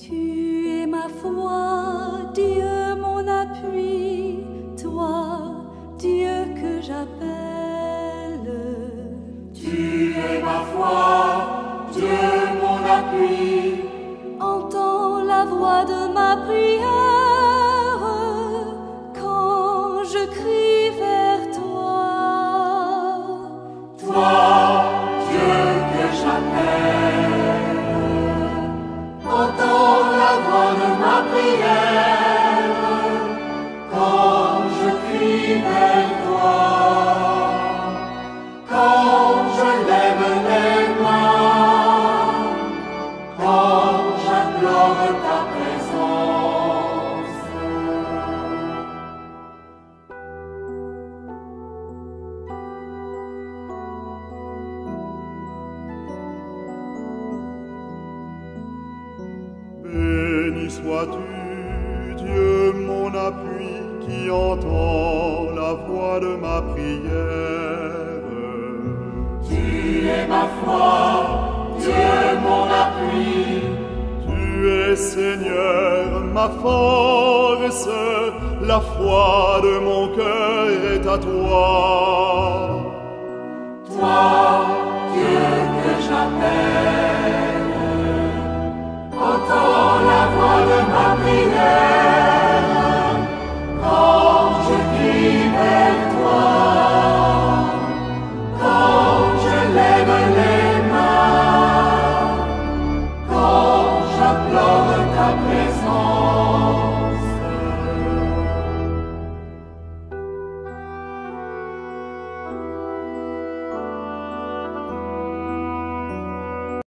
Tu es ma foi, Dieu mon appui, toi, Dieu que j'appelle. Tu es ma foi, Dieu mon appui. Entends la voix de ma prière quand je crie vers toi. Toi, Dieu que j'appelle. Entends la voix de ma prière quand je crie vers toi. Quand je lève les mains, quand j'implore ta présence. Béni sois-tu, Dieu mon appui, qui entend la voix de ma prière. Tu es ma foi, Dieu mon appui. Tu es Seigneur, ma force, la foi de mon cœur est à toi. Toi, Dieu que j'appelle.